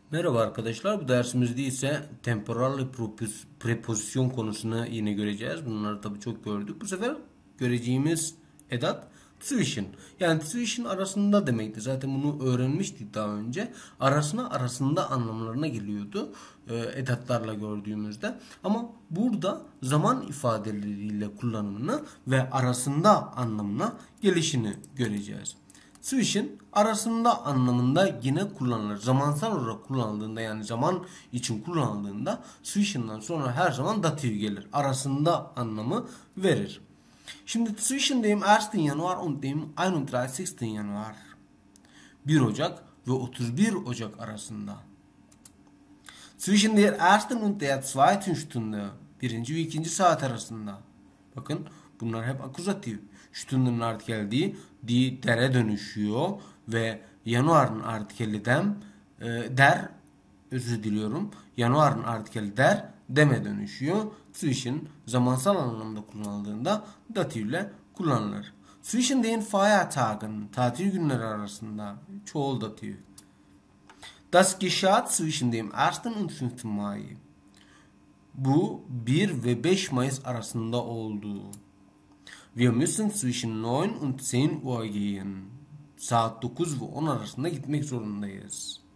Merhaba arkadaşlar. Bu dersimizde ise temporal prepozisyon konusunu yine göreceğiz. Bunları tabii çok gördük. Bu sefer göreceğimiz edat zwischen. Yani zwischen arasında demekti. Zaten bunu öğrenmiştik daha önce. Arasında anlamlarına geliyordu edatlarla gördüğümüzde. Ama burada zaman ifadeleriyle kullanımını ve arasında anlamına gelişini göreceğiz. Zwischen arasında anlamında yine kullanılır. Zamansal olarak kullanıldığında, yani zaman için kullanıldığında zwischen'dan sonra her zaman datif gelir. Arasında anlamı verir. Şimdi zwischen dem 1. Januar und dem 31. Januar, 1 Ocak ve 31 Ocak arasında. Zwischen der ersten und der zweiten Stunde, birinci ve ikinci saat arasında. Bakın bunlar hep akuzatif. Stunden'ın artikeli die der'e dönüşüyor ve Januar'ın artikeli der, özür diliyorum. Januar'ın artikeli deme dönüşüyor. Zwischen zamansal anlamda kullanıldığında datifle kullanılır. Zwischen den Feiertagen, tatil günleri arasında, çoğul datif. Das geschah zwischen dem 1. und 5. Mai. Bu 1 ve 5 Mayıs arasında oldu. Wir müssen zwischen 9 und 10 Uhr gehen. Saat 9 ve 10 arasında gitmek zorundayız.